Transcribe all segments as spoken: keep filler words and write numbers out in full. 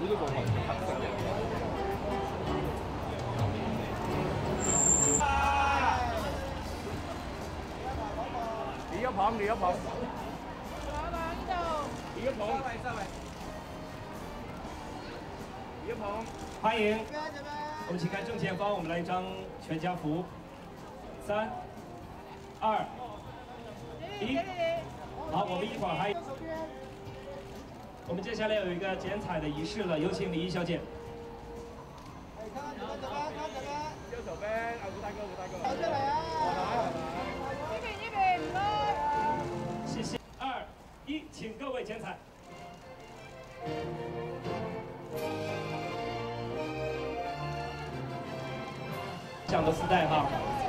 個紅黑色嘅。李一鵬，李一鵬。老闆呢度。李一鵬。三位，三位。李一鵬。歡迎。我們請看正前方，我們來一張全家福。三、二、一。好，我們一會兒還。 我們接下來有一個剪彩的儀式了，有請李怡小姐。右手邊，啊，胡大哥，胡大哥。攞出嚟啊！呢邊呢邊，唔該。謝謝。二一，請各位剪彩。這樣的絲帶哈。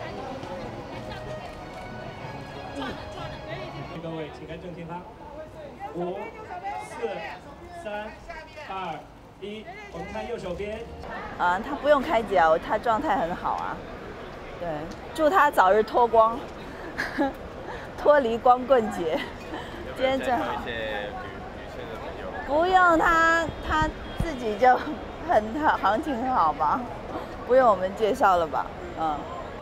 各位，請看正前方。五。 四、三、二、一，我們看右手邊。 啊，他不用開腳，他狀態很好啊。對，祝他早日脫光，脫離光棍節。今天正好。不用他，他自己就很行情很好吧，不用我們介紹了吧？嗯。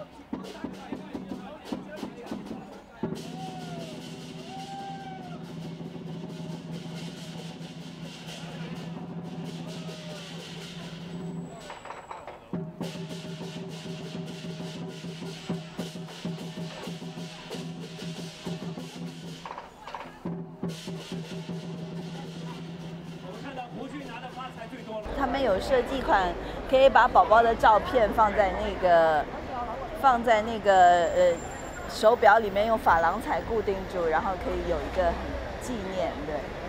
他们有设计款，可以把宝宝的照片放在那个放在那个呃手表里面，用珐琅彩固定住，然后可以有一个纪念，对。